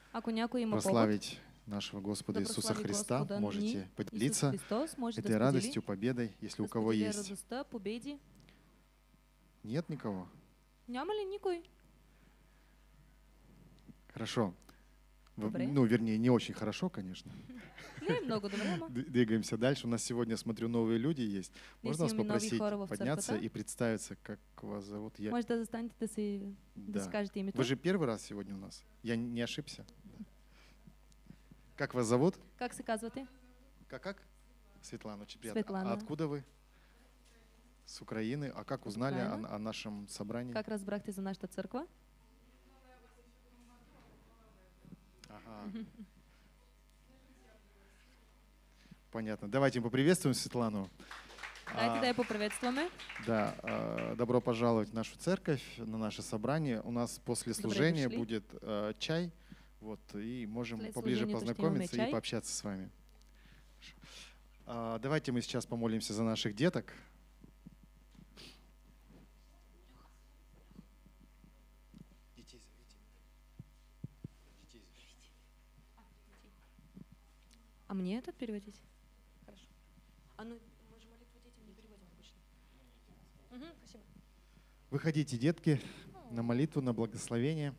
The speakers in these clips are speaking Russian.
Ако някой има повод прославить нашего Господа да Иисуса прослави Христа, Господа ни, можете Исус поделиться Христос, може да этой сподели, радостью, победой, если да у кого сподели есть. радостта, победи. Нет никого? Няма ли никой? Хорошо. Добре. Ну, вернее, не очень хорошо, конечно. Не е много добре, ама Двигаемся дальше. У нас сегодня, смотрю, новые люди есть. ние Можно си вас имаме нови попросить хора в подняться църквата. и представиться, как вас зовут? Може да застанете да си Да. кажете името. Вы же первый раз сегодня у нас? Я не ошибся? Как вас зовут? Как се казвате? Как? Светлана, очень приятно. Светлана. А откуда вы? С Украины. А как узнали Украина. о нашем собрании? Как разбрахте за нашата църква? Ага. Понятно. Давайте поприветствуем Светлану. Дайте да я поприветстваме. Да, добро пожаловать в нашу церковь, на наше собрание. У нас после служения дошли. будет чай, вот, и можем След поближе служението ще познакомиться имаме и чай. пообщаться с вами. Давайте мы сейчас помолимся за наших деток. Детей зовите. Детей зовите. А мне этот переводить? Хорошо. А ну, мы же молитву детям не переводим обычно. Спасибо. Выходите, детки, на молитву, на благословение.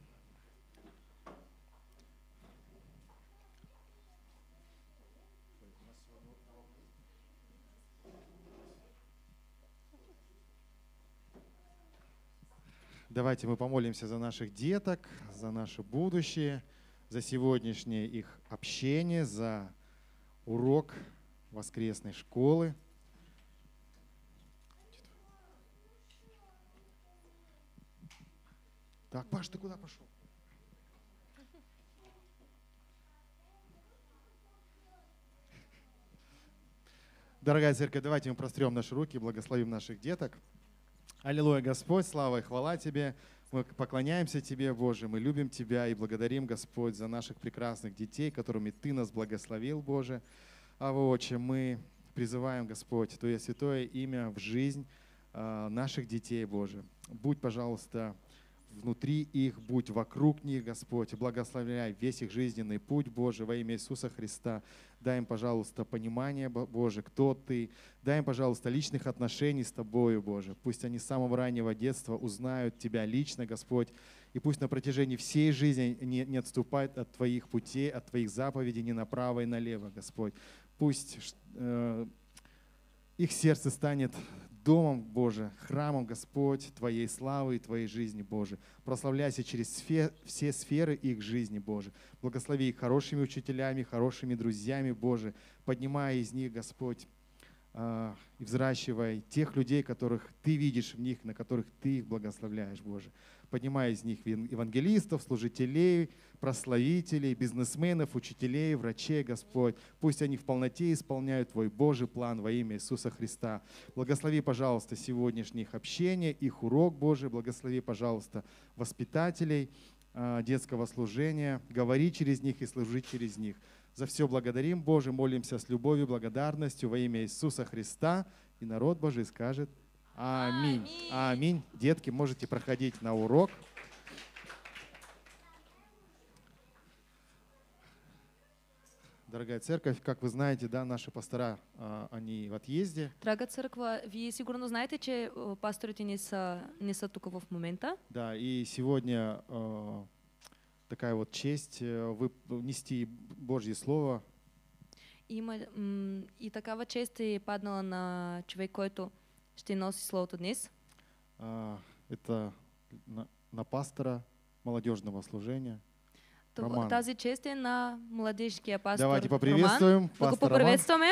Давайте мы помолимся за наших деток, за наше будущее, за сегодняшнее их общение, за урок воскресной школы. Так, Паш, ты куда пошел? Дорогая церковь, давайте мы прострем наши руки и благословим наших деток. Аллилуйя, Господь, слава и хвала Тебе. Мы поклоняемся Тебе, Боже, мы любим Тебя и благодарим, Господь, за наших прекрасных детей, которыми Ты нас благословил, Боже. Отче, мы призываем, Господь, Твое святое имя в жизнь наших детей, Боже. Будь, пожалуйста, внутри их, будь вокруг них, Господь, благословляй весь их жизненный путь, Боже, во имя Иисуса Христа. Дай им, пожалуйста, понимание, Боже, кто Ты. Дай им, пожалуйста, личных отношений с Тобою, Боже. Пусть они с самого раннего детства узнают Тебя лично, Господь, и пусть на протяжении всей жизни не отступают от Твоих путей, от Твоих заповедей ни направо и налево, Господь. Пусть их сердце станет домом, Боже, храмом, Господь, Твоей славы и Твоей жизни, Боже. Прославляйся через все сферы их жизни, Боже. Благослови их хорошими учителями, хорошими друзьями, Боже. Поднимай из них, Господь, и взращивай тех людей, которых Ты видишь в них, на которых Ты их благословляешь, Боже. Поднимай из них евангелистов, служителей, прославителей, бизнесменов, учителей, врачей, Господь. Пусть они в полноте исполняют Твой Божий план во имя Иисуса Христа. Благослови, пожалуйста, сегодняшнее их общение, их урок, Божий. Благослови, пожалуйста, воспитателей детского служения. Говори через них и служи через них. За все благодарим, Боже, молимся с любовью, благодарностью во имя Иисуса Христа. И народ Божий скажет аминь. Аминь. Детки, можете проходить на урок. Дорогая церковь, как вы знаете, да, наши пастора, они в отъезде. Драга църква, вие сигурно знаете, че пасторите не са тук в момента. Да, и сегодня такая вот честь нести Божье Слово. И такава чест е паднала на човек, който ще носи Словото днес. Это на пастора молодежного служения. Роман. Тази чест е на младежкия пастор Давайте поприветствуем Роман. Да го пастора поприветстваме.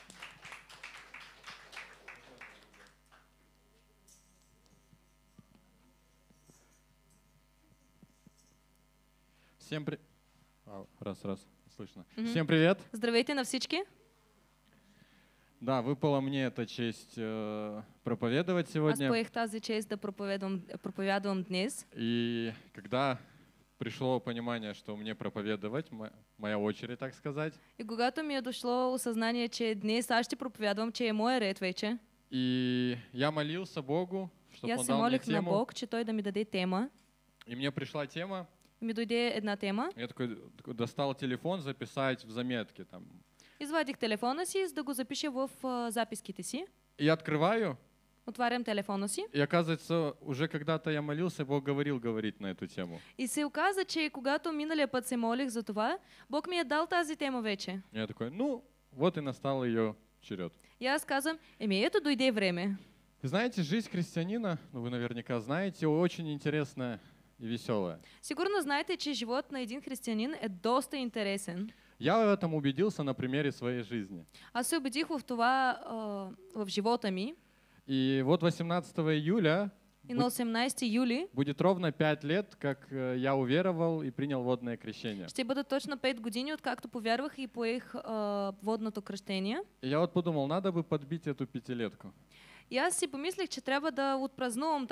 Всем привет. Раз, слышно. Всем привет. Здравейте на всички. Да, выпала мне эта честь проповедовать Аз сегодня. поех тази чест да проповядвам днес. И когда пришло понимание, что мне проповедовать, моя очередь, так сказать. И когато ми е дошло осъзнание, че днес аз ще проповядвам, че е моя ред вече. И я молился Богу, чтобы Я Он се дал мне молих на тему. Бог, че Той да ми даде тема. И мне пришла тема. ми дойде една тема. Я такой достал телефон записать в заметки там. Извадих телефона си, за да го запиша в записките си. И открываю, Отварям телефона си. и оказывается, уже когда-то я молился, Бог говорить на эту тему. И се оказа, че когато миналия път се молих за това, Бог ми е дал тази тема вече. Я такой, ну, вот и настал ее черед. И аз казвам, ето дойде време. Знаете, жизнь христианина, ну вы наверняка знаете, очень интересная и веселая. Сигурно знаете, че живот на един християнин е доста интересен. Я в этом убедился на примере своей жизни. Аз се убедих в това в живота ми. И вот 18 июля И на 18 юли будет ровно 5 лет, как я уверовал и принял водное крещение. ще бъдат точно 5 години, откакто повярвах и поех водното кръщение. И я вот подумал, надо бы подбить эту пятилетку. И аз си помислих, че трябва да отпразнувам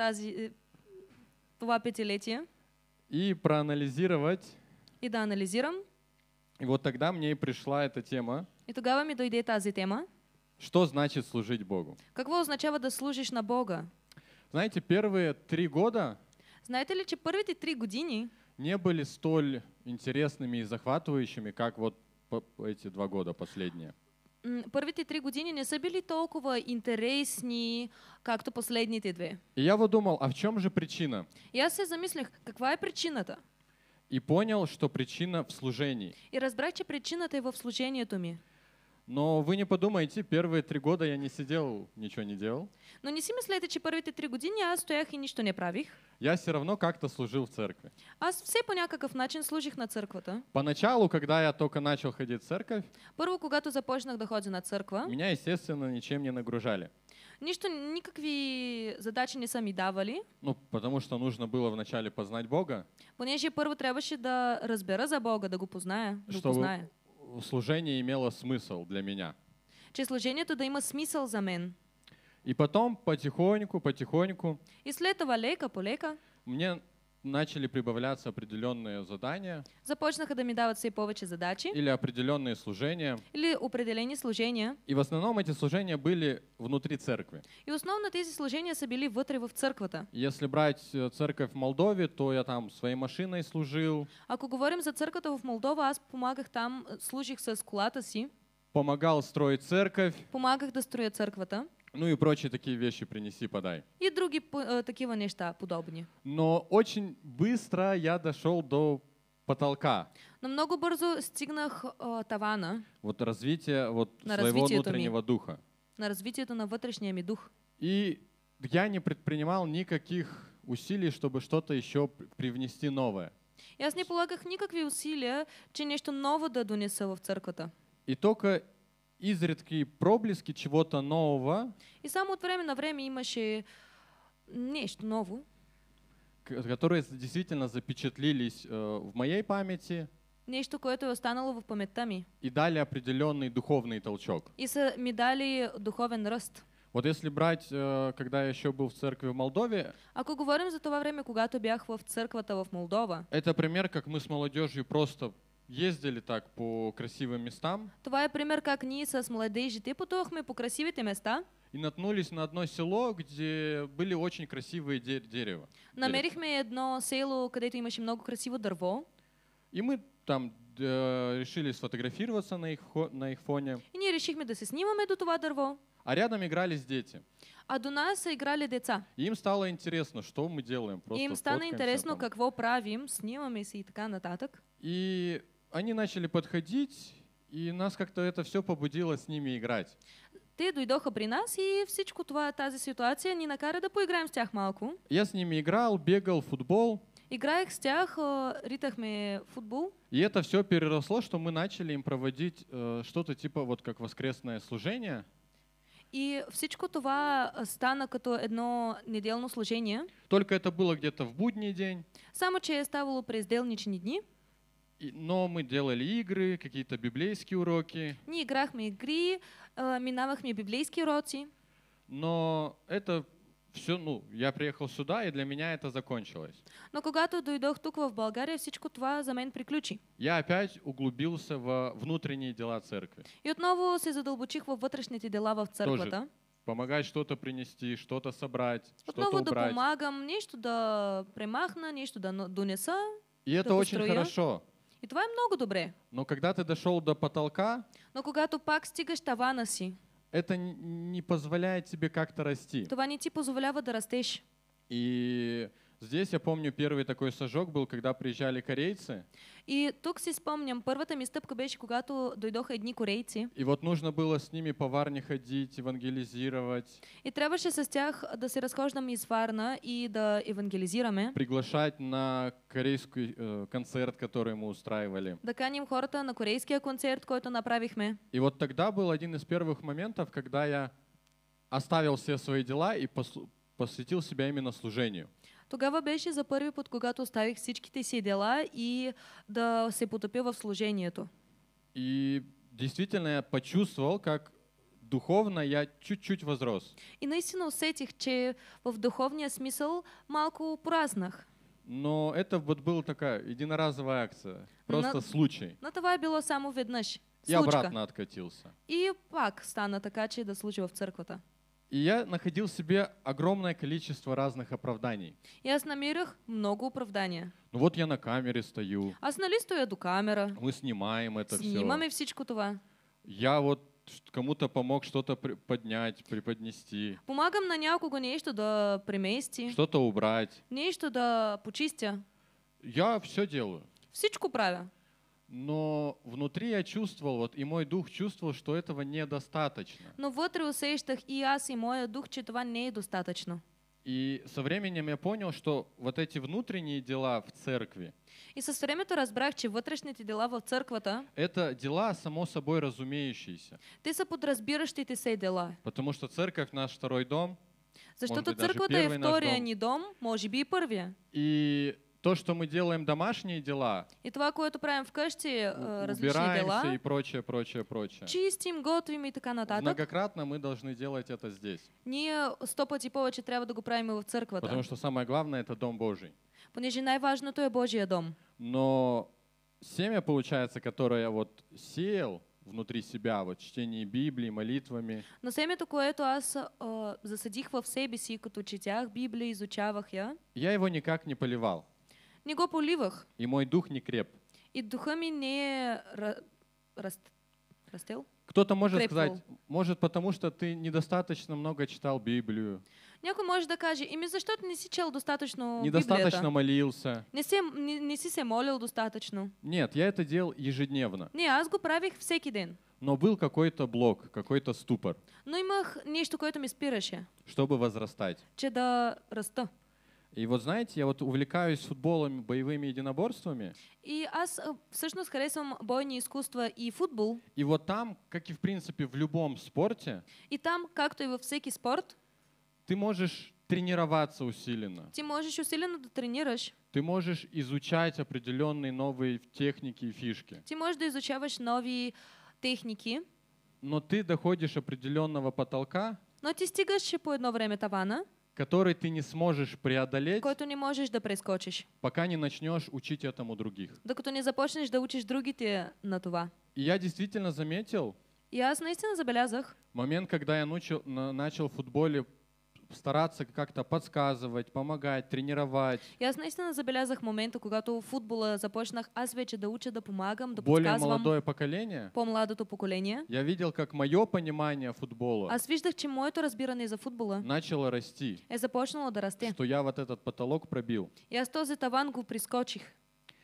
това петилетие И проанализировать. и да анализирам. И вот тогда мне и пришла эта тема, И тогава ми дойде тази тема. что значит служить Богу. Какво означава да служиш на Бога? Знаете, первые 3 года Знаете ли, че първите 3 години не были столь интересными и захватывающими, как вот эти 2 года последние. Първите 3 години не са били толкова интересни, както последните 2. И я вот думал, а в чем же причина? И аз се замислях, каква е причината? И понял, что причина в служении. И разбрах, че причината е в служението ми. Но вы не подумайте, первые 3 года я не сидел, ничего не делал. Но не си мислете, че първите 3 години аз стоях и нищо не правих. Я все равно как-то служил в церкви. Аз все по някакъв начин служих на църквата. Поначалу, когда я только начал ходить в церковь, Първо, когато започнах да ходя на църква, меня, естественно, ничем не нагружали. никакви задачи не са ми давали, Ну, потому что нужно было вначале познать Бога, понеже първо трябваше да разбера за Бога, да го позная, да го чтобы позная. служение имело смысл для меня. Че служението да има смисъл за мен. И потом потихоньку И след това лека по лека мне начали прибавляться определенные задания започнаха да ми дават все повече задачи или определенные служения. или определени служения. И в основном эти служения были внутри церкви. И основно тези служения са били вътре в църквата. Если брать церковь в Молдове, то я там своей машиной служил, Ако говорим за църквата в Молдова, аз помагах там, служих с колата си, помогал строить церковь, помагах да строя църквата ну и прочие такие вещи принеси, подай. и други такива неща подобни. Но очень быстро я дошел до потолка. Но много бързо стигнах тавана Вот развитие вот На своего развитието ми. внутреннего духа. на развитието на вътрешния ми дух. И я не предпринимал никаких усилий, чтобы что-то еще привнести новое. И аз не полагах никакви усилия, че нещо ново да донеса в църквата. И только изредки проблески чего-то нового, И само от време на време имаше нещо ново, которые действительно запечатлились в моей памяти нещо, което е останало в паметта ми. и дали определенный духовный толчок. И са ми дали духовен ръст. Вот если брать, когда я еще был в церкви в Молдове, Ако говорим за това време, когато бях в църквата в Молдова, это пример, как мы с молодежью просто ездили так по красивым местам това е пример как ние с младежите пътувахме по красивите места, и наткнулись на одно село, где были очень красивые дерева. намерихме едно село, където имаше много красиво дърво И мы там решили сфотографироваться на их фоне. и ние решихме да се снимаме до това дърво, А рядом игрались дети. а до нас са играли деца. И им стало интересно, что мы делаем. И Просто им стана фоткаемся интересно там. какво правим, снимаме се и така нататък. И они начали подходить, и нас как-то это все побудило с ними играть. Те дойдоха при нас и всичко това, тази ситуация ни накара да поиграем с тях малко. Я с ними играл, бегал в футбол, Играех с тях, ритахме футбол. и это все переросло, что мы начали им проводить что-то типа вот как воскресное служение. И всичко това стана като едно неделно служение, Только это было где-то в будний день, само че е ставало през делнични дни. но мы делали игры, какие-то библейские уроки, Ние играхме игри, минавахме библейски уроци. но это все, ну, я приехал сюда, и для меня это закончилось. Но когато дойдох тук в България, всичко това за мен приключи. Я опять углубился во внутренние дела церкви. И отново се задълбочих във вътрешните дела в църквата. Помогать что-то принести, что-то собрать, что-то Отново да убрать. помагам, нещо да премахна, нещо да донеса. И это да очень построя. хорошо. И това е много добре. Но когда ты дошел до потолка, Но когато пак стигаш тавана си, это не позволяет тебе как-то расти. това не ти позволява да растеш. И здесь я помню, первый такой шажок был, когда приезжали корейцы. И тук си спомням, първата ми стъпка беше, когато дойдоха едни корейци. И вот нужно было с ними по Варне ходить, евангелизировать, И трябваше с тях да се разхождам из Варна и да евангелизираме, приглашать на корейский концерт, который мы устраивали. да каним хората на корейския концерт, който направихме. И вот тогда был один из первых моментов, когда я оставил все свои дела и посвятил себя именно служению. Тогава беше за първи път, когато оставих всичките си дела и да се потопя в служението. И действительно я почувствовал, как духовно я чуть-чуть возрос. И наистина усетих, че в духовния смисъл малко пораснах. Но это вот была такая единоразовая акция, просто случай. Но това е било само веднъж. И Случка. обратно откатился. И пак стана така, че да служа в църквата. И я находил в себе огромное количество разных оправданий. И аз намирах много оправдания. Ну вот я на камере стою, Аз нали стоя до камера, мы снимаем это снимаме все. всичко това. Я вот кому-то помог что-то поднять, преподнести, Помагам на някого нещо да премести, что-то убрать. нещо да почистя. Я все делаю. Всичко правя. Но внутри я чувствовал, вот и мой дух чувствовал, что этого недостаточно. Но вътре усещах и аз и моя дух, че това не е достатъчно. И со временем я понял, что вот эти внутренние дела в церкви, И с времето разбрах, че вътрешните дела в църквата, это дела само собой разумеющиеся. те са подразбиращите се дела. Потому что церковь наш второй дом, Защото би даже църквата е първи наш втория дом. ни дом, може би и първия. и то, что мы делаем домашние дела, И това, което правим вкъщи, различни убираемся дела, и прочее, прочее, прочее. чистим, готвим и така нататък, Многократно мы должны делать это здесь. ние 100 пъти повече трябва да го правим и в църквата. Потому что самое главное — это Дом Божий. Понеже най-важното е Божия дом. Но семя, получается, которое я вот сеял внутри себя, вот чтение Библии, молитвами, Но семето, което аз засадих в себе си, като четях Библия, изучавах я, я его никак не поливал. не го поливах. И мой дух не креп. И духа ми не е растел. Кто-то может Крепнул. сказать, может, потому что ты недостаточно много читал Библию, Някой може да каже, ими защото не си чел достатъчно недостаточно Библията? молился. Не си се молил достатъчно. Нет, я это делал ежедневно. Не, аз го правих всеки ден. Но был какой-то блок, какой-то ступор, Но имах нещо, което ми спираше, чтобы возрастать. че да раста. И вот знаете, я вот увлекаюсь футболом, боевыми единоборствами. И аз всъщност харесвам бойни изкуства и футбол. И вот там, как и в принципе в любом спорте, И там, както и във всеки спорт, ты можешь тренироваться усиленно. ти можеш усилено да тренираш. Ты можешь изучать определенные новые техники и фишки. Ти можеш да изучаваш нови техники, Но ты доходишь определенного потолка, но ти стигаш по едно време тавана, который ты не сможешь преодолеть, който не можеш да прескочиш, пока не начнешь учить этому других. докато не започнеш да учиш другите на това. И я действительно заметил И аз наистина забелязах, момент, когда я начал в футболе стараться как-то подсказывать, помогать, тренировать. и аз наистина забелязах момента, когато в футбола започнах аз вече да уча, да помагам, да Более подсказвам молодое поколение, по-младото поколение. я видел, как мое понимание футбола Аз виждах, че моето разбиране за футбола начало расти, е започнало да расте. что я вот этот потолок пробил. И аз този таван го прискочих.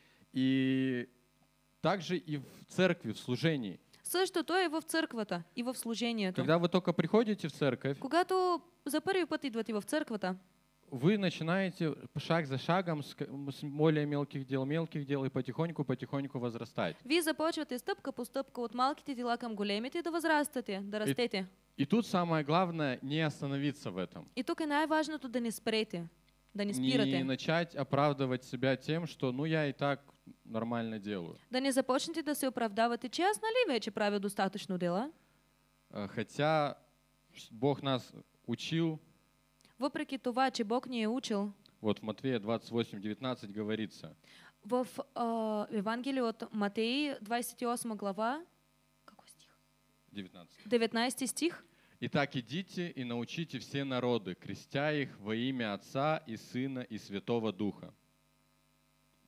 И также и в церкви, в служении. Същото е в църквата и в служението. Когда вы только приходите в церковь, Когато за първи път идвате в църквата, вы начинаете шаг за шагом с более мелких дел и потихоньку возрастать. вие започвате стъпка по стъпка от малките дела към големите да възрастате, да растете. И тут самое главное не остановиться в этом. И тук е най-важното да не спрете, да не Не спирате. начать оправдывать себя тем, что ну я и так нормально делаю. Да не започнете да се оправдавате, че аз нали вече правя достатъчно дела. Хотя Бог нас учил, Въпреки това, че Бог ни е учил, вот в Матвея 28:19 говорится, в Евангелие от Матей, 28 глава, какой стих? 19. 19 стих. «Итак, идите и научите все народы, крестя их во имя Отца и Сына и Святого Духа».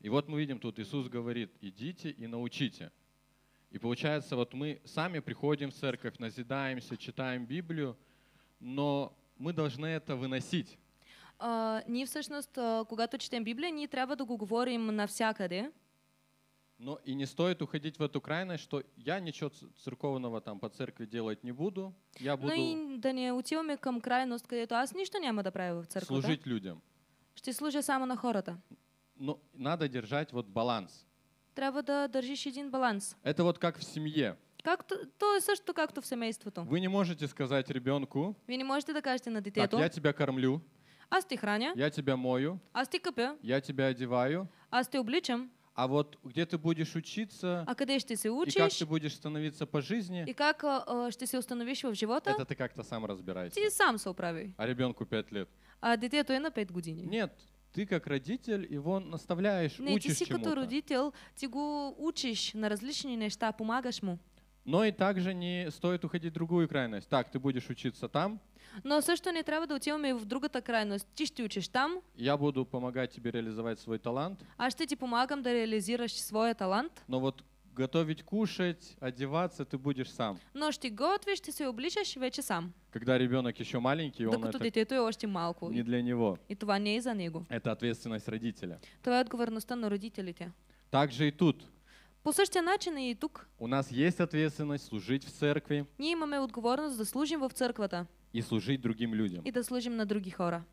И вот мы видим тут, Иисус говорит, идите и научите. И получается, вот мы сами приходим в церковь, назидаемся, читаем Библию, но мы должны это выносить. Ние всъщност, когато четем Библия, ние трябва да го говорим навсякъде. Но и не стоит уходить в эту крайность, что я ничего церковного там по церкви делать не буду, я Но буду и да не отиваме към крайност, където аз нищо няма да правя в църквата. служить людям. Ще служа само на хората. Но надо держать вот баланс. Трябва да държиш един баланс. Это вот как в семье. То е също както в семейството. Вы не можете сказать ребенку, Вие не можете да кажете на так, детето, я тебя кормлю, аз ти храня, я тебя мою, аз ти къпя, я тебя одеваю, аз те обличам, а вот где ты будешь учиться а къде ще се и как учиш ты будешь становиться по жизни, и как ще се установиш в живота, это ты как-то сам разбирайся. ти сам се оправи. А ребенку 5 лет. А детето е на 5 години. Нет, ты как родитель его наставляешь, Не, ти учишь си като чему-то. родител, ти го учиш на различни неща, помагаш му. Но и также не стоит уходить в другую крайность. Так, ты будешь учиться там, Но също не трябва да отиваме и в другата крайност. Ти ще учиш там, я буду помогать тебе реализовать свой талант, аз ще ти помагам да реализираш своя талант, но вот готовить, кушать, одеваться ты будешь сам. но ще готвиш, ще се обличаш вече сам. Когда ребенок еще маленький, он Докато это детето е още малко. не для него. И това не е за него. Это ответственность родителя. Това е отговорността на родителите. Также и тут. По същия начин е и тук. У нас есть ответственность служить в церкви Ние имаме отговорност да служим в църквата и служить другим людям. и да служим на други хора.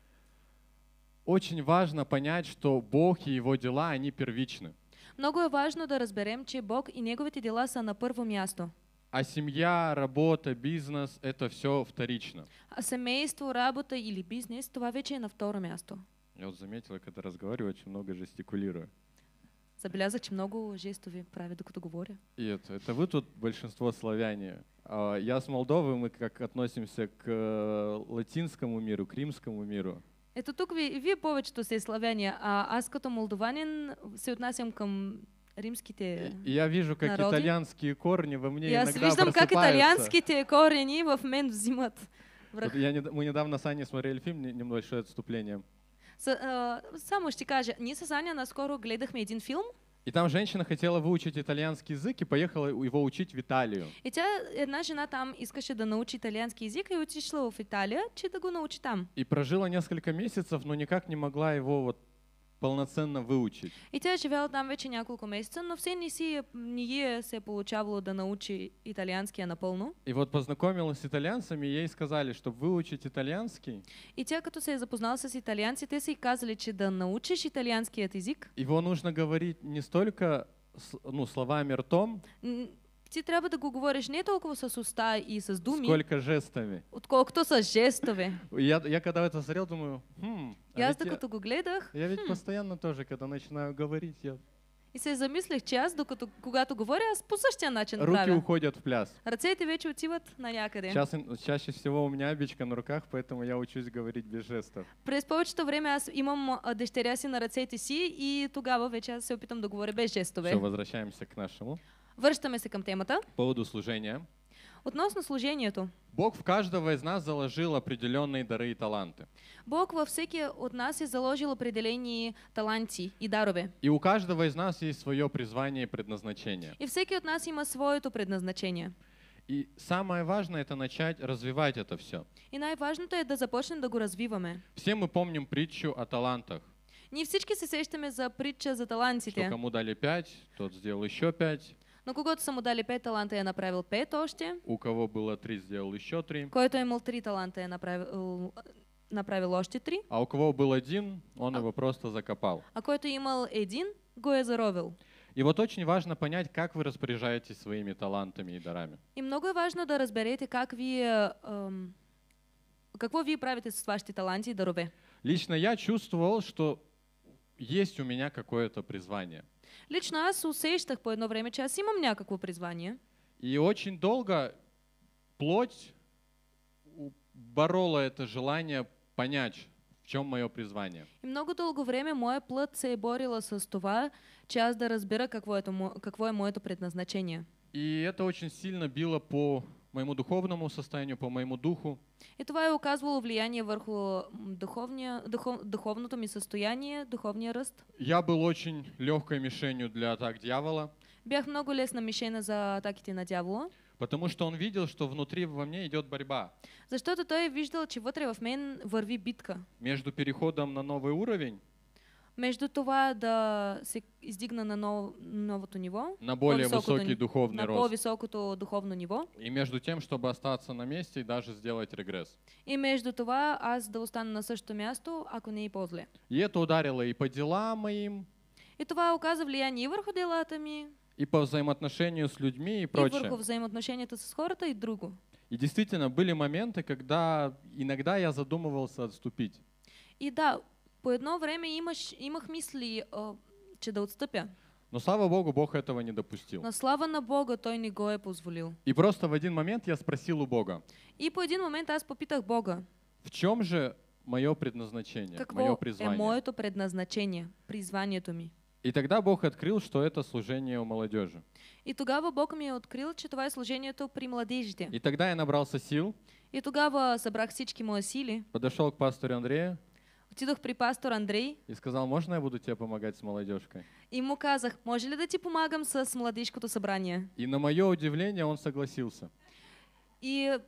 Очень важно понять, что Бог и Его дела, они первичны. Много е важно да разберем, че Бог и Неговите дела са на първо място. А семья, работа, бизнес — это все вторично. А семейство, работа или бизнес, това вече е на второ място. Я вот заметила, когда разговариваю, очень много жестикулирую. Забелязах, че много жестови правя, докато говоря. И это вы тут большинство славяне. Я с Молдовы, мы как относимся к латинскому миру, к римскому миру. Ето тук вие повечето сте славяни, а аз като молдованин се отнасям към римските И я вижу, как народи. итальянские корни во мне И аз иногда виждам как просыпаются. италианските корени в мен взимат връх. Вот мы недавно с Аней смотрели фильм «Небольшое отступление». Само ще кажа, ние с Аня наскоро гледахме един филм И там женщина хотела выучить итальянский язык и поехала его учить в Италию. и една жена там искаше да научи италиански език и отишла в Италия, че да го научи там. И прожила несколько месяцев, но никак не могла его вот полноценно выучить. И тя е живяла там вече няколко месеца, но все не се е получавало да научи италианския напълно. И вот познакомилась с итальянцами, и ей сказали, чтобы выучить итальянский, И тя като се е запознала с италианци, те са й казали, че да научиш италианският език, его нужно говорить не столько словами ртом, ти трябва да го говориш не толкова с уста и с думи, сколько жестами. отколкото с жестове. Я когда это смотрел, думаю, И аз докато го гледах, я ведь постоянно тоже, когда начинаю говорить, и се замислих, че аз, когато говоря, аз по същия начин руки правя. уходят в пляс. Ръцете вече отиват на някъде. Чаще всего у меня обичка на руках, поэтому я учусь говорить без жестов. През повечето време аз имам дъщеря си на ръцете си и тогава вече аз се опитам да говоря без жестове. Все, возвращаемся к нашему. Връщаме се към темата. По поводу служения. Относно служението. Бог в каждого из нас заложил определенные дары и таланты. Бог във всеки от нас е заложил определени таланти и дарове. И у каждого из нас есть свое призвание и предназначение. И всеки от нас има своето предназначение. И самое важное — это начать развивать это все. И най-важното е да започнем да го развиваме. Все мы помним притчу о талантах. Ние всички се сещаме за притча за Что талантите. кому дали 5, тот сделал еще 5. На когото са му дали 5 таланта е направил 5 още. У кого было 3, сделал еще 3. Който е имал 3 таланта е направил още 3. А у кого был 1, он его просто закопал. А който е имал 1, го е заровил. И вот очень важно понять, как вы распоряжаетесь своими талантами и дарами. И много е важно да разберете как вие, какво вие правите с вашите таланти и дарове. Лично я чувствовал, что есть у меня какое-то призвание. Лично аз усещах по едно време, че аз имам някакво призвание. И очень долго плоть борола это желание понять, в чем мое призвание. И много дълго време моя плът се е борила с това, че аз да разбера какво е моето предназначение. И это очень сильно било по моему духовному состоянию, по моему духу. И това е оказвало влияние върху духовното ми състояние, духовния ръст. Я был очень легкой мишенью для атак дьявола, Бях много лесна мишена за атаките на дявола, потому что он видел, что внутри во мне идет борьба защото той е виждал, че вътре в мен върви битка. между переходом на новый уровень, Между това да се издигна на новото ниво, на более по-високото высокий духовный на рост, по-високото духовно ниво, и между тем, чтобы остаться на месте и даже сделать регресс. и между това аз да остана на същото място, ако не и по-зле. И это ударило и по делам моим, И това оказа влияние и върху делата ми, и по взаимоотношению с людьми и и прочее. върху взаимоотношенията с хората и друго. И действительно, были моменты, когда иногда я задумывался отступить. И да, по едно време имах мисли, че да отстъпя. Но слава Богу, Бог этого не допустил. Но слава на Бога, Той не го е позволил. И просто в один момент я спросил у Бога, И по един момент аз попитах Бога, в чем же мое предназначение, мое какво е призвание? моето предназначение, призванието ми. И тогда Бог открыл, что это служение у молодежи. И тогава Бог ми е открил, че това е служението при младежите. И тогда я набрался сил, И тогава събрах всички мои сили, подошел к пастору Андрею отидох при пастор Андрей и сказал, можно я буду тебе помогать с молодежкой? и му казах, може ли да ти помагам с младежкото събрание? И на мое удивление он согласился. И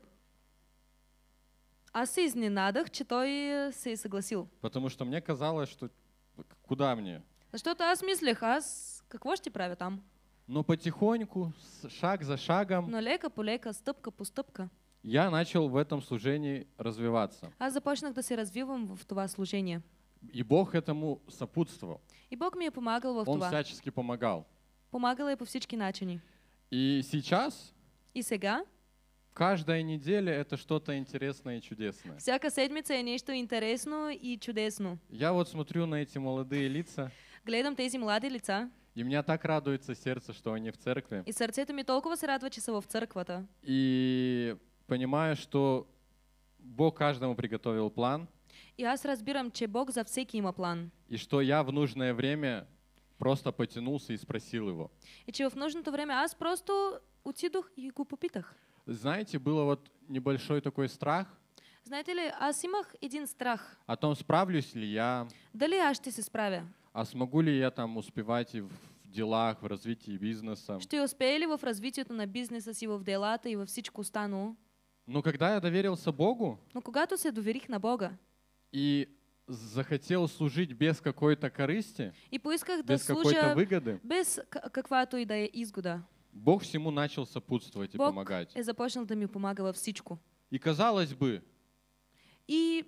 аз се изненадах, че той се е съгласил. Потому что мне казалось, что куда мне? Защото аз мислех, аз какво ще правя там? Но потихоньку, шаг за шагом, Но лека по лека, стъпка по стъпка, я начал в этом служении развиваться. аз започнах да се развивам в това служение. И Бог этому сопутствовал. И Бог ми е помагал в Он това. всячески помогал. Помагал е по всички начини. И сейчас, И сега, каждая неделя, это что-то интересное и чудесное. всяка седмица е нещо интересно и чудесно. Я вот смотрю на эти молодые лица, Гледам тези млади лица и меня так радуется сердце, что они в церкви. и сърцето ми толкова се радва, че са в църквата. И понимаю, что Бог каждому приготовил план, И аз разбирам, че Бог за всеки има план. и что я в нужное время просто потянулся и спросил его. И че в нужното време аз просто отидох и го попитах. Знаете, было вот небольшой такой страх Знаете ли, аз имах един страх. о том, справлюсь ли я, Дали аз ще се справя? а смогу ли я там успевать и в делах, в развитии бизнеса. Ще успея ли в развитието на бизнеса си, в делата и във всичко останало? Но когда я доверился Богу Но когато се доверих на Бога и захотел служить без какой-то корысти, и поисках да без какой-то служа выгоды, без каквато и да е изгода, Бог всему начал сопутствовать и Бог помогать. е започнал да ми помага във всичко. И казалось бы, И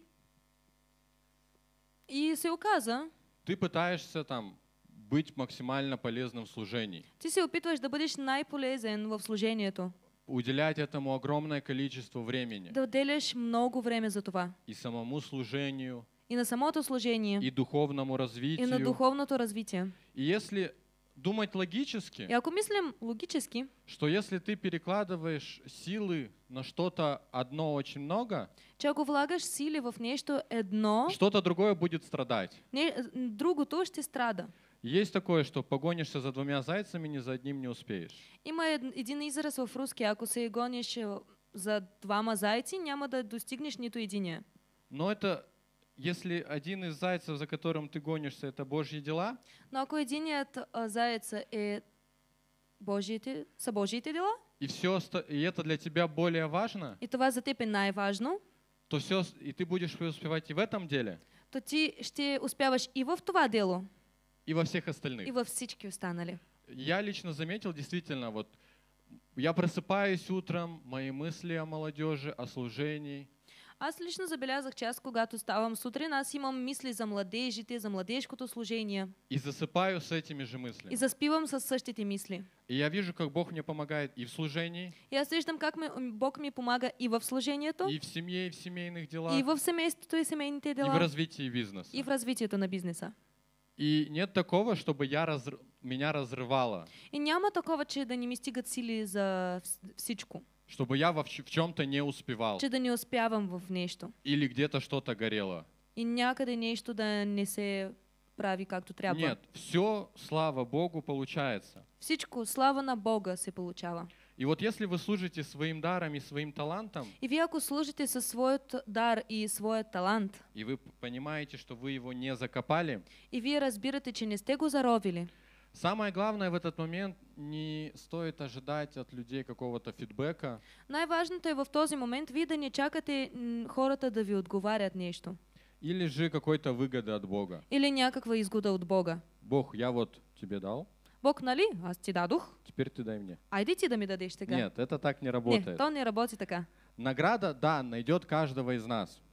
се оказа, ты пытаешься там быть максимально полезным в служении, ти се опитваш да бъдеш най-полезен в служението, уделять этому огромное количество времени да отделяш много време за това. и самому служению, И на самото служение, и духовному и на развитию. духовното развитие. И если думать логически, И ако мислим логически, что если ты перекладываешь силы на что-то одно очень много, че ако влагаш сили в нещо едно, что-то другое будет страдать. другото ще страда. Есть такое, что погонишься за двумя зайцами, ни за одним не успеешь. Има един израз в руски, ако се гониш за двама зайци, няма да достигнеш нито единия. Но это, если один из зайцев, за которым ты гонишься, это Божьи дела, Но ако единият заяц е са Божиите дела, и это для тебя более важно, и това за теб е най-важно, то все, и ты будешь преуспевать и в этом деле, то ти ще успяваш и в това дело, и во всех остальных. и във всички останали. Я лично заметил, действительно, вот я просыпаюсь утром, мои мысли о молодежи, о служении. Аз лично забелязах, че аз когато ставам сутрин, аз имам мисли за младежите, за младежкото служение. И засыпаю с этими же мыслями. И заспивам със същите мисли. И я вижу, как Бог мне помогает и в служении, И аз виждам как Бог ми помага и в служението, и в семье, и в семейных делах, и в семейството и семейните и в дела, развитии бизнеса. и в развитието на бизнеса. И нет такого, чтобы меня разрывало, И няма такова, че да не ми стигат сили за всичко, чтобы я в чем-то не успевал, че да не успявам в нещо. или где-то что-то горело. И някъде нещо да не се прави както трябва. Нет, все, слава Богу, получается. Всичко слава на Бога се получава. И вот если вы служите своим даром и своим талантом, И вие ако служите със своят дар и своят талант, и вы понимаете, что вы его не закопали, и вие разбирате, че не сте го заровили, самое главное в этот момент не стоит ожидать от людей какого-то фидбэка, най-важното е в този момент вие да не чакате хората да ви отговарят нещо. или же какой-то выгоды от Бога. Или някаква изгода от Бога. Бог, я вот тебе дал, Бог, нали? Аз ти дадох. теперь ты дай мне. Айде ти да ми дадеш сега. Нет, это так не Не, работает. то не работи така. Награда, да, найдет каждого из нас,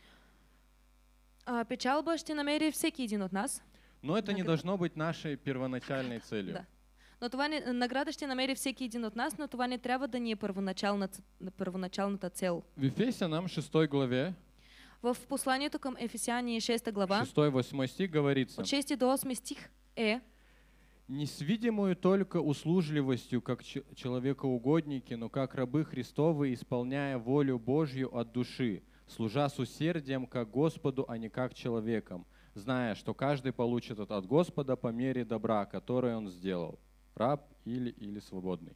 Печалба ще намери всеки един от нас. но это не Награда. должно быть нашей первоначальной целью. Да. Но това не, награда ще намери всеки един от нас, но това не трябва да ни е първоначалната цел. В Ефесянам 6 главе, В посланието към Ефесяни 6 глава, 6-8 стих говорится: от 6 до 8 стих е: «Не с видимою только услужливостью, как человекоугодники, но как рабы Христовы, исполняя волю Божью от души, служа с усердием как Господу, а не как человеком, зная, что каждый получит от Господа по мере добра, которое он сделал, раб или свободный».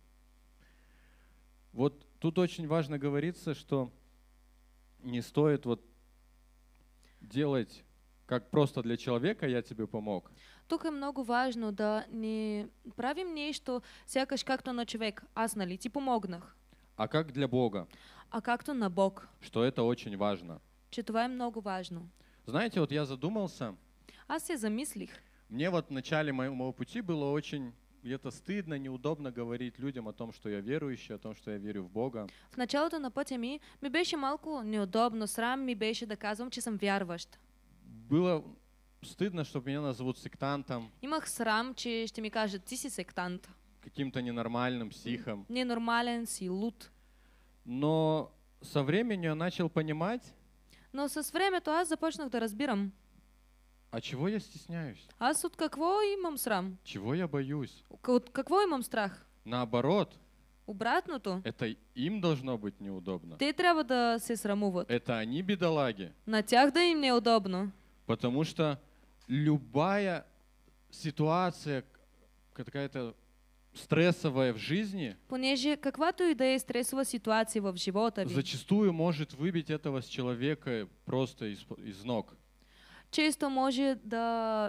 Вот тут очень важно говорится, что не стоит вот делать как просто для человека «я тебе помог», тук е много важно да не правим нещо, сякаш както на човек. Аз, нали, ти помогнах. а как для Бога, А както на Бог. что это очень важно. Че това е много важно. Знаете, вот я задумался, Аз се замислих. мне вот в начале моего пути было очень где-то стыдно, неудобно говорить людям о том, что я верующий, о том, что я верю в Бога. В началото на пътя ми беше малко неудобно, срам ми беше да казвам, че съм вярващ. Было стыдно, что меня назовут сектантом, Имах срам, че ще ми кажат, ти си сектант. каким-то ненормальным психом. Ненормален си, луд. Но со временем я начал понимать, Но с времето аз започнах да разбирам. а чего я стесняюсь, Аз от какво имам срам? чего я боюсь. От какво имам страх? Наоборот, Обратното. это им должно быть неудобно. Те трябва да се срамуват. Это они бедолаги, На тях да им не е удобно. потому что любая ситуация какая-то стрессовая в жизни Понеже каквато и да е стресова ситуация в живота ви, зачастую может выбить этого с человека просто из ног. често може да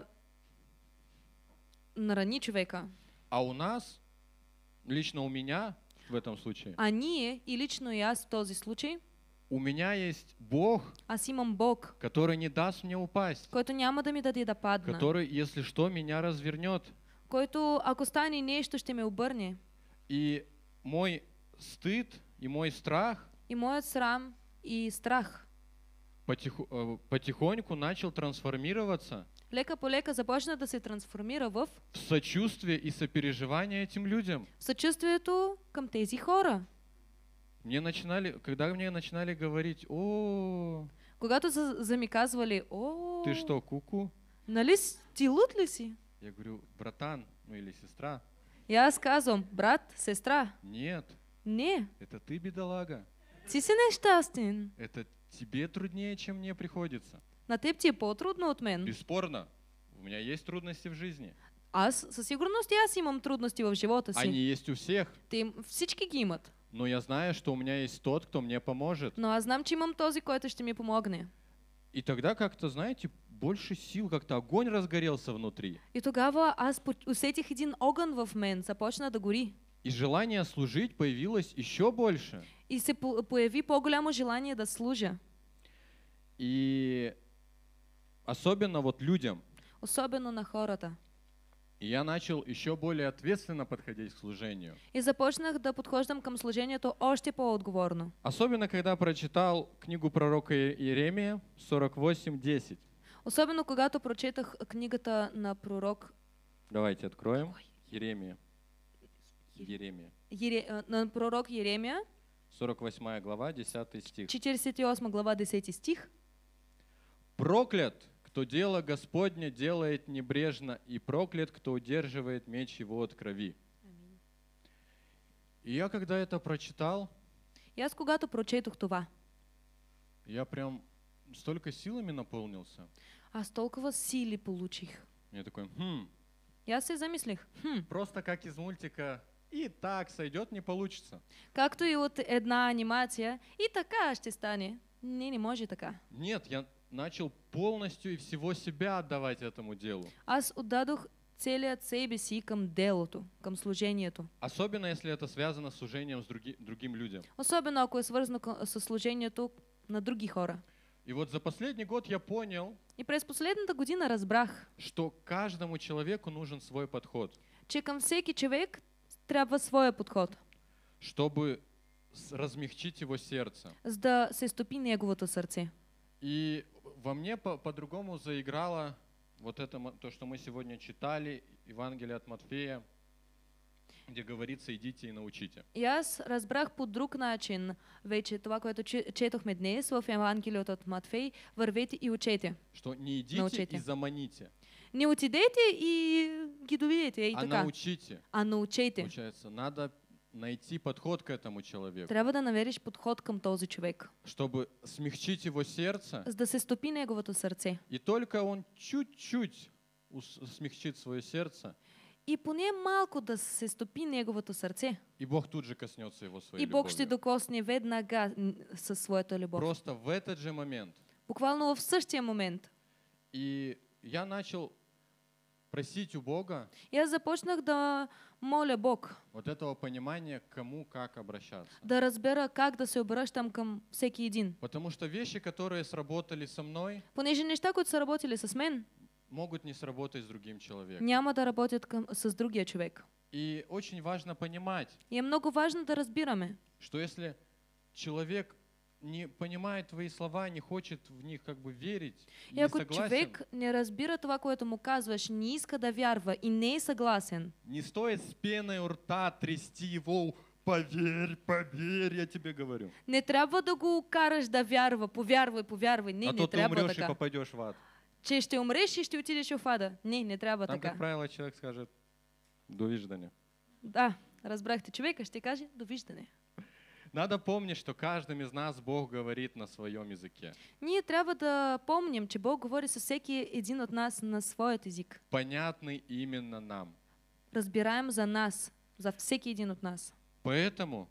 нарани човека. А у нас, лично у меня в этом случае, А ние, и лично и аз в този случай, у меня есть Бог, аз имам Бог, который не даст мне упасть, който няма да ми даде да падна, который, если что, меня развернет. който ако стане нещо ще ме обърне. И мой стыд и мой страх И моят срам и страх потихоньку начал трансформироваться лека по лека започна да се трансформира в в сочувствие и сопереживание этим людям. съчувствието към тези хора. Когда мне начинали говорить: «О, Когато са ми казвали, о, ты что, куку?» нали ти луд ли си? Я говорю: «Братан, ну или сестра, И аз казвам, брат, сестра, нет, не, это ты бедолага. ти си нещастен. Это тебе труднее, чем мне приходится. На теб ти е по-трудно от мен. Бесспорно, у меня есть трудности в жизни. Аз със сигурност и аз имам трудности в живота си. Они есть у всех. Всички ги имат. Но я знаю, что у меня есть тот, кто мне поможет. Но аз знам, че имам този, който ще ми помогне. И тогда как-то, знаете, больше сил, как-то огонь разгорелся внутри. И тогава аз усетих един огън в мен, започна да гори. И желание служить появилось еще больше. И се появи по-голямо желание да служа. И особенно вот людям. Особено на хората. И я начал еще более ответственно подходить к служению. И започнах да подхождам към служението още по-отговорно. Особенно, когда прочитал книгу пророка Иеремия 48:10. Особено когато прочетах книгата на пророк Давайте откроем. Иеремия. на пророк Еремия, 48 глава, 10 стих. 48 глава, 10 стих. «Проклят, кто дело Господне делает небрежно, и проклят, кто удерживает меч его от крови». И я когда это прочитал, И аз когато прочетох това, я прям столько силами наполнился. аз толкова сили получих. Я такой, И аз се замислих, Просто как из мультика и так сойдет, не получится. както и от една анимация, и така ще стане. Не може така. Нет, я начал полностью и всего себя отдавать этому делу. Аз отдадох целият себе си към делото, към служението. Особенно если это связано с служением с другим людям. Особено ако е свързано с служението на други хора. И вот за последний год я понял, И през последната година разбрах, что каждому человеку нужен свой подход, че към всеки човек трябва своя подход, чтобы размягчить его сердце. за да се стопи неговото сърце. И во мне по-другому заиграло вот это, то, что мы сегодня читали, Евангелие от Матфея, где говорится «идите и научите». И аз разбрах по друг начин вече това, което четохме днес в Евангелието от Матфей, вървете и учете. Что не идите Научите. и заманите, Не отидете и ги доведете, и а така, научите. а научете. Получается, надо найти подход к этому человеку, Трябва да намериш подход към този човек, чтобы смягчить его сердце, за да се стопи неговото сърце. и только он чуть-чуть смягчит свое сердце, И поне малко да се стопи неговото сърце. и Бог тут же коснется его своей И Бог ще любовью. докосне веднага със своята любов. Просто в этот же момент. Буквално в същия момент. И я начал просить у Бога И аз започнах да моля Бог, вот этого понимания, к кому как обращаться. да разбера как да се обръщам към всеки един. Потому что вещи, которые сработали со мной, Понеже неща, които са работили с мен, могут не сработать с другим человеком. няма да работят с другия човек. И очень важно понимать, И е много важно да разбираме, что если человек не понимает твои слова, не хочет в них как бы верить, и не ако согласен, човек не разбира това, което му казваш, не иска да вярва и не е съгласен, не стоит с пеной у рта трясти его. Поверь, поверь, я тебе говорю. не трябва да го караш да вярва, повярвай, повярвай. Не, А не то ты трябва умрешь и така. попадешь в ад. Че ще умреш и ще отидеш в ада. Не трябва Там, така. как правило, человек скажет «довиждане». Да, разбрахте, човека ще каже довиждане. Надо помнить, что каждым из нас Бог говорит на своем языке. Ние трябва да помним, че Бог говори с всеки един от нас на своят език. Понятный именно нам. Разбираем за нас, за всеки един от нас. Поэтому,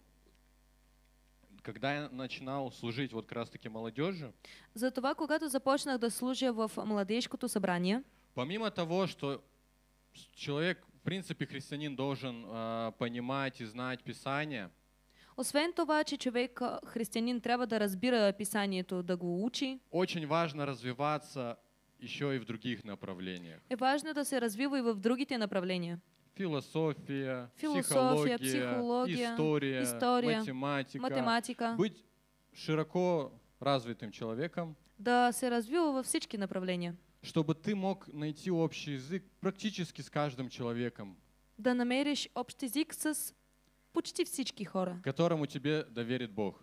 когда я начинал служить вот как раз-таки молодежи, Затова, когато започнах да служа в младежкото събрание, помимо того, что человек, в принципе, христианин должен понимать и знать Писание, освен това, че човек християнин трябва да разбира писанието, да го учи, очень важно развиваться еще и в других направлениях. е важно да се развива и в другите направления. Философия, Философия, психология, психология, история, математика, математика. Быть широко развитым человеком, да се развива във всички направления. чтобы ты мог найти общий язык практически с каждым человеком, Да намериш общ език с почти всички хора. которому тебе доверит Бог.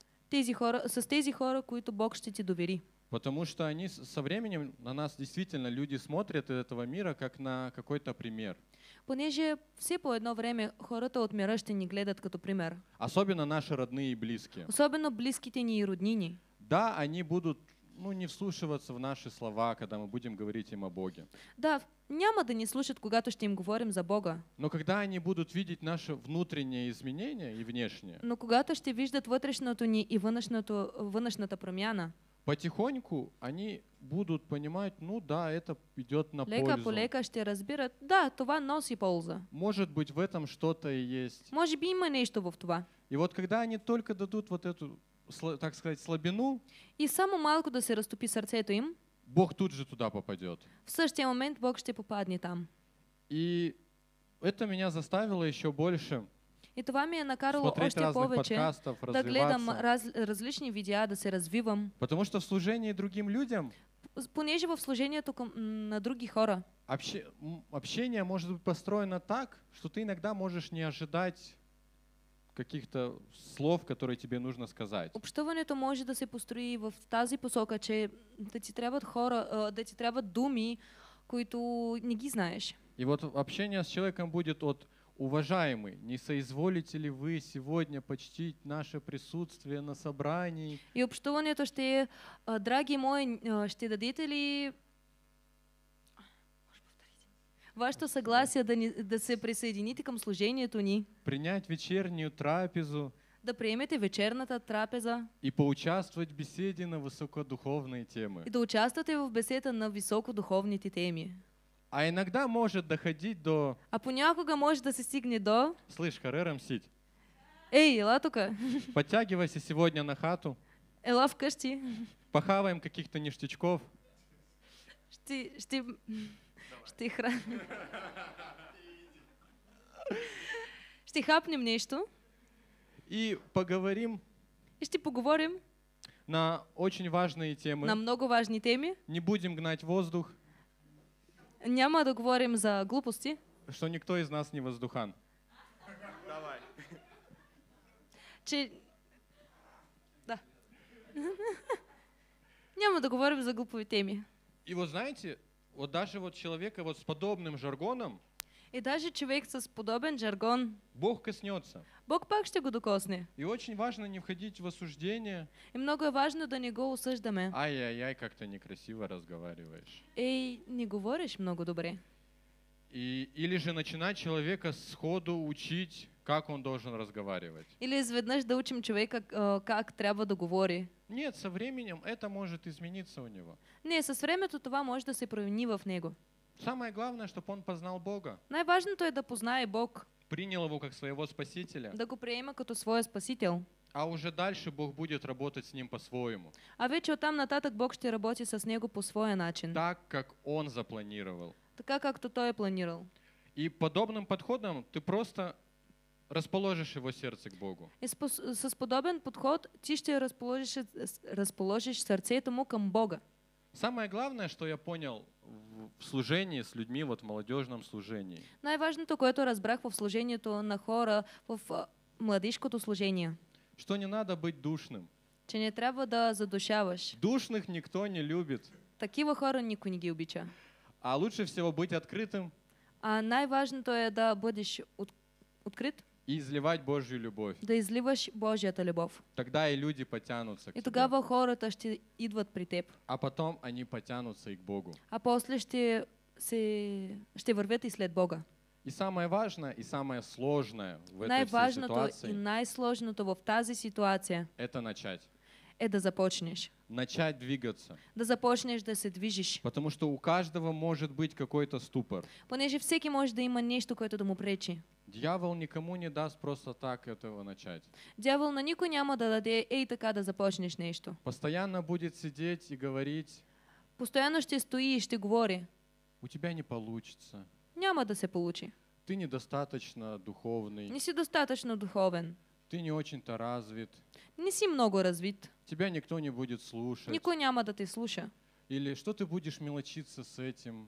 С тези хора, които Бог ще ти довери. Потому что они со временем на нас действительно люди смотрят из этого мира как на какой-то пример. Понеже все по едно време хората от мира ще ни гледат като пример. Особенно наши родные и близкие. Особено близките ни и роднини. Да, они будут не вслушиваться в наши слова, когда мы будем говорить им о Боге. Да, няма да ни слушат, когато ще им говорим за Бога. Но когда они будут видеть наше внутреннее изменение и внешнее, Но когато ще виждат вътрешното ни и външната промяна, потихоньку они будут понимать, да, это идет на лека пользу. по лека ще разбират, да, това носи полза. Может быть, в этом что-то и есть. Може би има нещо в това. И вот когда они только дадут вот эту, так сказать, слабину, И само малко да се разтопи сърцето им, Бог тут же туда попадет. в същия момент Бог ще попадне там. И это меня заставило еще больше И това ми е накарало смотреть още разных повече подкастов, да гледам развиваться. различни видеа, да се развивам. Потому что в служении другим людям Понеже в служението на други хора, общение может быть построено так, что ты иногда можешь не ожидать каких-то слов, которые тебе нужно сказать. общуването може да се построи в тази посока, че да ти трябват хора, да ти трябват думи, които не ги знаеш. И вот общение с человеком будет от «Уважаемый, не соизволите ли вы сегодня почтить наше присутствие на собрании?» И общуването ще е, драги мои, ще дадете ли... вашето съгласие да се присъедините към служението ни, принять вечернюю трапезу да приемете вечерната трапеза и поучаствовать в беседе на высокодуховные темы. и да участвате в беседа на високодуховните теми. А иногда может доходить до... А понякога може да се стигне до... Слышь, Харерам сидь, Ей, ела тука, подтягивайся сегодня на хату, ела вкъщи, похаваем каких-то ништячков. ще ще хапнем нещо И поговорим и ще поговорим на очень важные темы. на много важни теми. Не будем гнать воздух, Няма да говорим за глупости, что никто из нас не воздухан. че... Да. Няма да говорим за глупови теми. И вот знаете, вот даже вот человека вот с подобным жаргоном И даже човек с подобен жаргон, Бог коснется. Бог пак ще го докосне. И очень важно не входить в осуждение. И много е важно да не го осъждаме. Ай-яй-яй, как-то некрасиво разговариваешь. Ей, не говориш много добре. Или же начинать человека сходу учить, как он должен разговаривать. Или изведнъж да учим човека как трябва да говори. Нет, со временем это может измениться у него. Не, с времето това може да се промени в него. Самое главное, чтобы он познал Бога, Най-важното е да познае Бог, принял его как своего Спасителя, да го приема като своя спасител. а уже дальше Бог будет работать с ним по-своему, А вече оттам нататък Бог ще работи с него по своя начин. так, как он запланировал. Така както той е планирал. И подобным подходом ты просто расположишь его сердце к Богу. И с подобен подход ти ще разположиш сърцето му към Бога. Самое главное, что я понял в служении с людьми, вот в молодежном служении, Най-важното, което разбрах в служението на хора в младежкото служение, что не надо быть душным. че не трябва да задушаваш. Душных никто не любит, Такива хора никой не ги обича. а лучше всего быть открытым А най-важното е да бъдеш открит, и изливать Божью любовь. да изливаш Божията любов. Тогда и люди потянутся к И тебе, тогава хората ще идват при теб. а потом они потянутся и к Богу. А после ще вървят и след Бога. И самое важное, и самое сложное в этой всей Най-важното и ситуации най-сложното в тази ситуация – это начать. е да започнеш. Начать двигаться. Да започнеш да се движиш. Потому что у каждого может быть какой-то ступор. Понеже всеки може да има нещо, което да му пречи. Дьявол никому не даст просто так этого начать. Дявол на никой няма да даде ей така да започнеш нещо. Постоянно будет сидеть и говорить, Постоянно ще стои и ще говори. у тебя не получится, Няма да се получи. ты недостаточно духовный, Не си достатъчно духовен. ты не очень-то развит, Не си много развит. тебя никто не будет слушать. Никой няма да те слуша. Или что ты будешь мелочиться с этим?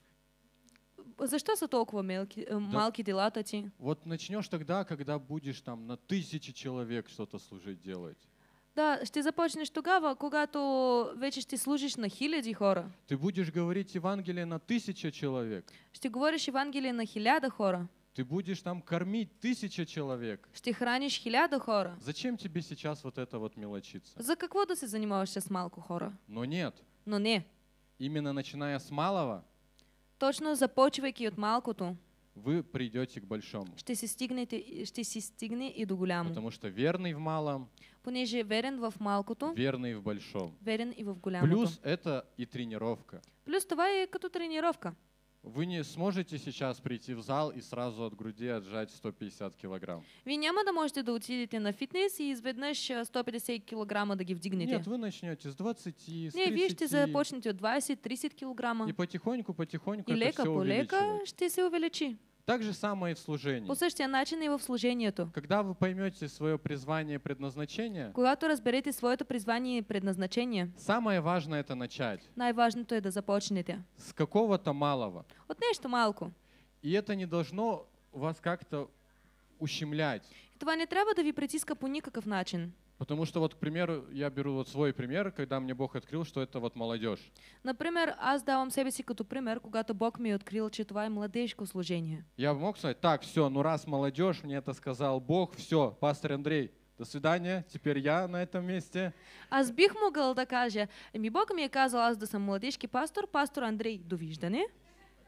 Защо са толкова малки делата ти? Вот начнешь тогда, когда будешь там на 1000 человек что-то служить делать. Да, ще започнеш тогава, когато вече ще служиш на хиляди хора. Ты будешь говорить Евангелие на 1000 человек. Ще говориш Евангелие на 1000 хора. Ты будешь там кормить 1000 человек. Ще храниш 1000 хора. Зачем тебе сейчас вот это вот мелочиться? За какво да се занимаваш с малко хора? Но нет. Но не. Именно начиная с малого, Точно започвайки от малкото, вы придете к большому. ще си стигне и до голямо. Потому что верный в малом, Понеже верен в малкото, верный в большом. верен и в голямото. Плюс это и тренировка. Плюс това е като тренировка. Вы не сможете сейчас прийти в зал и сразу от груди отжать 150 килограмм. Вие няма да можете да отидете на фитнес и изведнъж 150 кг да ги вдигнете. Нет, вы начнете с 20, с Не, вие ще 30. започнете от 20-30 кг. И потихоньку И это лека все по лека увеличивается. ще се увеличи. Так же самое и в служении. По същия начин и в служението. Когда вы поймете свое призвание и предназначение, Когато разберете своето призвание и предназначение, самое важное это начать. най-важното е да започнете. С какого-то малого. От нещо малко. И это не должно вас как-то ущемлять. И това не трябва да ви притиска по никакъв начин. Потому что вот, к примеру, я беру вот свой пример, когда мне Бог открыл, что это вот молодежь. Например, аз давам себе си като пример, когато Бог ми е открил, че това е младежко служение. Я бы мог сказать, так, все, ну раз молодежь, мне это сказал Бог, все, пастор Андрей, до свидания, теперь я на этом месте. Аз бих могъл да кажа, Бог ми е казал аз да съм младежки пастор, пастор Андрей, довиждане.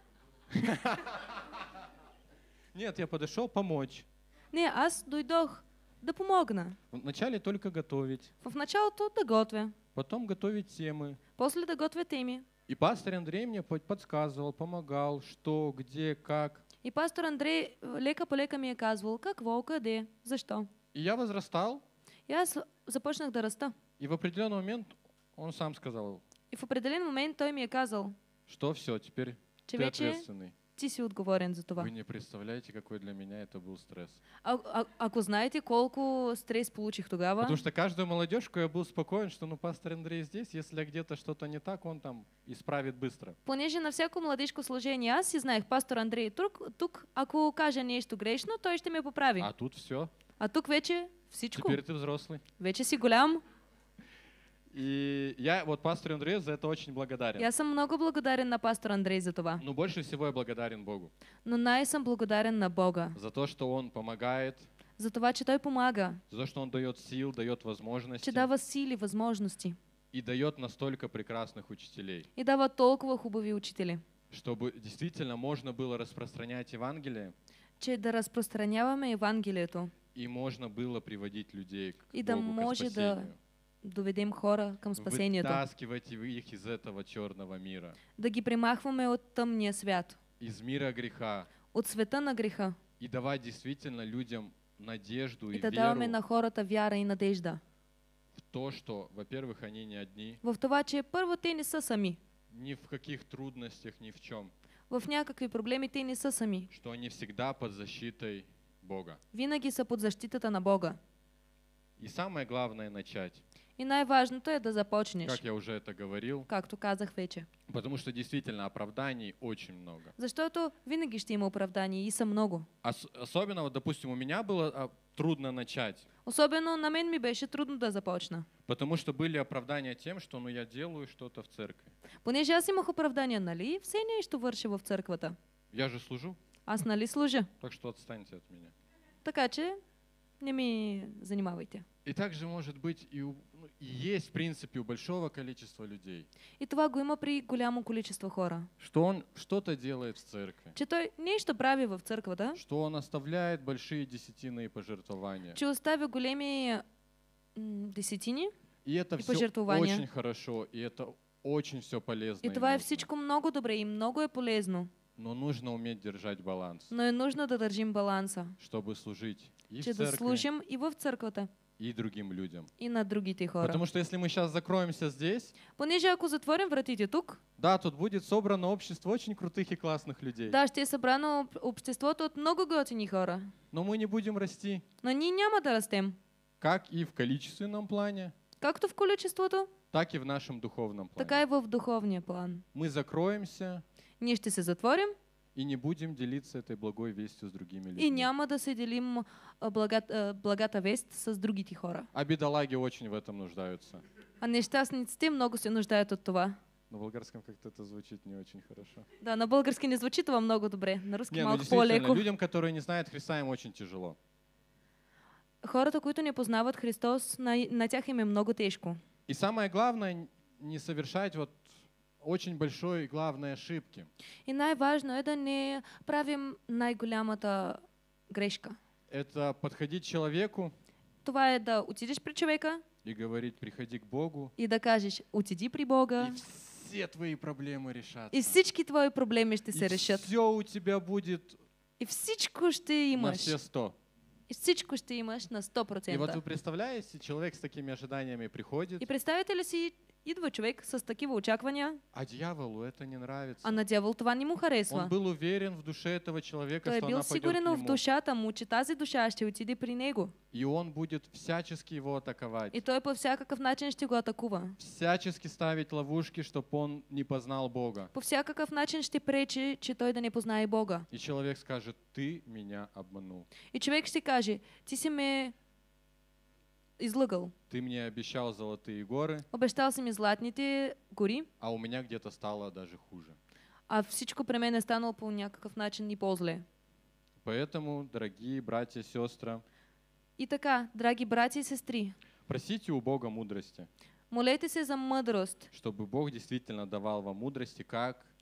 Нет, я подошел помочь. Не, аз дойдох да помогна. Вначале только готовить, В началото да готвя, потом готовить темы. после да готвя теми. И пастор Андрей мне подсказывал, помогал, что, где, как. И пастор Андрей лека по лека ми е казвал какво, къде, защо. И я возрастал, И аз започнах да раста. и в определенный момент он сам сказал, И в определен момент той ми е казал, что все, теперь че ты вече ответственный. ти си отговорен за това. Вы не представляете, какой для меня это был стресс. Ако знаете колко стрес получих тогава, Потому что каждую молодежку я был спокоен, что пастор Андрей здесь, если где-то что-то не так, он там исправит быстро. понеже на всяко младежко служение аз си знаех, пастор Андрей тук, ако каже нещо грешно, той ще ме поправи. А тут все. А тук вече всичко. Теперь ты взрослый. Вече си голям. И я вот пастору Андрею за это очень И благодарен. аз съм много благодарен на пастор Андрей за това. Но больше всего я благодарен Богу Но най-съм благодарен на Бога. за то, что Он помогает, За това, че той помага, за то, что Он дает сил, дает че возможности дава сили, възможности и дает настолько прекрасных учителей, и дава толкова хубави учители, чтобы действительно можно было распространять Евангелие че да разпространяваме Евангелието и можно было приводить людей к и да Богу, к може да спасению. доведем хора към спасението. Вытаскивать их из этого черного мира, Да ги примахваме от тъмния свят, из мира греха, от света на греха и давать действительно людям надежду и и да даваме веру на хората вяра и надежда. в то, что, во-первых, они не одни, В това, че първо те не са сами. ни в каких трудностях, ни в чем, В някакви проблеми те не са сами. что они всегда под защитой Бога. Винаги са под защитата на Бога. И самое главное начать, И най-важното е да започнеш, как я уже это говорил, както казах вече. потому что действительно оправданий очень много. Защото винаги ще има оправдания и са много. Особенно, вот, допустим, у меня было трудно начать, Особено на мен ми беше трудно да започна. потому что были оправдания тем, что я делаю что-то в церкви. Понеже аз имах оправдания, нали? Все нещо върша в църквата. Я же служу, Аз нали служа. так что отстаньте от меня. Така че не ми занимавайте. И также может быть и есть, в принципе, у большого количества людей, И това го има при голямо количество хора. что он что-то делает в церкви, Че той нещо прави в църквата, что он оставляет большие десятины и пожертвования. че оставя големи десетини. И это и все пожертвования. очень хорошо, и это очень все полезно. И и това е нужно. всичко много добре и много е полезно. Но нужно уметь держать баланс, Но е нужно да държим баланса. чтобы служить и Че в да церкви, служим и в църквата, и другим людям. и на другите хора. Потому что если мы сейчас закроемся здесь, Понеже ако затворим вратите тук, да, тут будет собрано общество очень крутых и классных людей. да, ще е събрано обществото от много готини хора. Но мы не будем расти, Но ние няма да растем. как и в количественном плане, Както в количеството, так и в нашем духовном плане. така и в духовния план. Мы закроемся Ние ще се затворим и не будем делиться этой благой вестью с другими людьми. и няма да се делим благата вест с другите хора. А бедолаги очень в этом нуждаются. А нещастниците много се нуждаят от това. На болгарском как-то это звучит не очень хорошо. Да, на български не звучи това много добре. На руски Не, ну малко действительно, по-леко. людям, которые не знают Христа, им очень тяжело. Хората, които не познават Христос, на тях им е много тежко. И самое главное, не совершать вот очень большой и главной ошибки. И най-важно е да не правим най-голямата грешка. Это подходить к человеку Това е да отидеш при човека и говорить, приходи к Богу, и да кажеш, отиди при Бога и все твои проблемы решатся. и всички твои проблеми ще се решат. Все у тебя будет И всичко ще на имаш. все 100. И всичко ще имаш на И вот вы 100%. представляете, человек с такими ожиданиями приходит, И представете ли си, идва човек с такива очаквания, а дьяволу это не нравится. а на дявол това не му Он харесва. был уверен в душе этого человека, Той е что бил она пойдет к сигурен в нему. душата му, че тази душа ще отиде при него. И он будет всячески его атаковать, И той по всякакъв начин ще го атакува. всячески ставить ловушки, чтобы он не познал Бога. По всякакъв начин ще пречи, че той да не познае Бога. И человек скажет, ты меня обманул. И човек ще каже, ти си ме излъгал. Ты мне обещал золотые горы, Обещал си ми златните гори, а у меня где-то стало даже хуже. а всичко при мен е станало по някакъв начин и по-зле. Поэтому, дорогие братья и сестры, И така, драги брати и сестри, просите у Бога мудрости, молете се за мъдрост, чтобы Бог действительно давал вам мудрости, как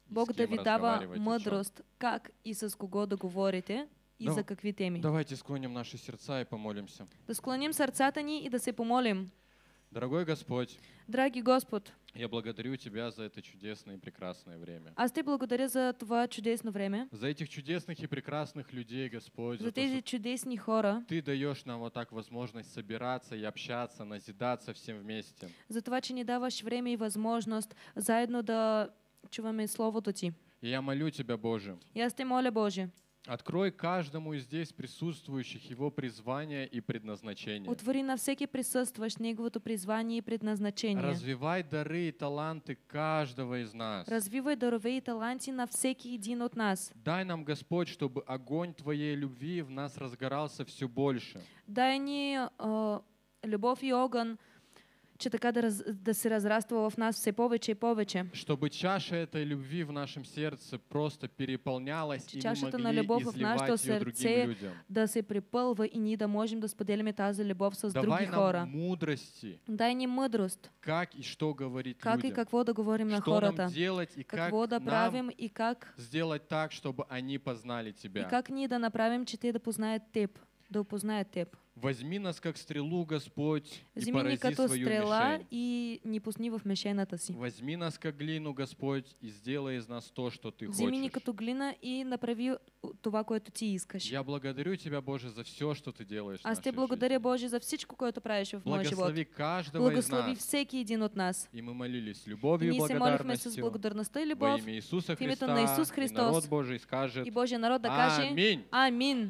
и Бог с да кем ви дава разговаривать, о чём. мъдрост как и с кого да говорите и Да- за какви теми. Давайте склоним наши сердца и помолимся. Да склоним сърцата ни и да се помолим. Дорогой Господь, Драги Господ, я благодарю Тебя за это чудесное и прекрасное время. аз ти благодаря за това чудесно време, За этих чудесных и прекрасных людей, Господь, за за то, тези что чудесни хора, Ты даешь нам вот так возможность собираться и общаться, назидаться всем вместе. за това, че ни даваш време и възможност заедно да чуваме Словото Ти. И я молю Тебя, Боже, И аз те моля, Боже, открой каждому из здесь присутствующих его призвание и предназначение. отвори на всеки присъстващ неговото призвание и предназначение. Развивай дары и таланты каждого из нас. Развивай дарове и таланти на всеки един от нас. Дай нам, Господь, чтобы огонь Твоей любви в нас разгорался все больше. Дай ни любов и огън, че така да се разраства в нас все повече и повече. Чтобы чаша этой любви в нашем сердце просто переполнялась, и мы Чашата на могли любов в нашето изливать ее другим сърце людям. да се припълва и ние да можем да споделяме тази любов с други Давай хора. нам мудрости, Дай ни мъдрост, как и что говорить как и людям. какво да говорим на Что нам хората, делать и как какво да нам правим и как сделать так, чтобы они познали Тебя. ние да направим, че те да познаят Теб, да опознаят Теб. Возьми нас как стрелу, Господь, и Вземи ни порази като свою стрела мишень. и ни пусни в мишената си. Возьми нас как глину, Господь, и сделай из нас то, что Ты Вземи ни хочешь. като глина и направи това, което Ти искаш. Я благодарю Тебя, Боже, за все, что Ты делаешь в Аз Те нашей благодаря, жизни. Боже, за всичко, което правиш в моя живот. Благослови каждого из Благослови нас. всеки един от нас. И мы молились с И любовью и ние се молихме с благодарностью благодарността и во любов. имя Иисуса в името Христа. на Исус И Христос. народ Божий скажет И Божия народ да каже Аминь. Амин.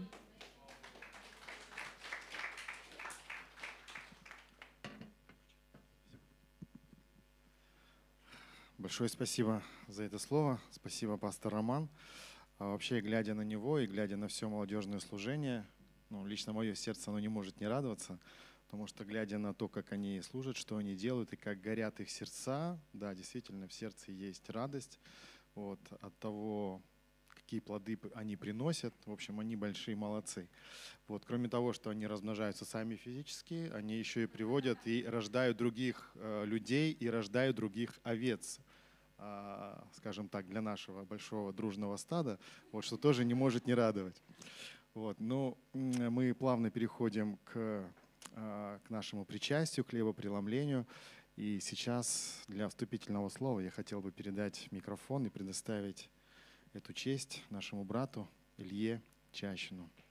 Большое спасибо за это слово. Спасибо, пастор Роман. Вообще, глядя на него и глядя на все молодежное служение, лично мое сердце оно не может не радоваться, потому что, глядя на то, как они служат, что они делают и как горят их сердца, да, действительно, в сердце есть радость от того, какие плоды они приносят. В общем, они большие молодцы. Кроме того, что они размножаются сами физически, они еще и приводят и рождают других людей, и рождают других овец, скажем так, для нашего большого дружного стада, что тоже не может не радовать. Но мы плавно переходим к нашему причастию, к хлебопреломлению. И сейчас для вступительного слова я хотел бы передать микрофон и предоставить эту честь нашему брату Илье Чащину.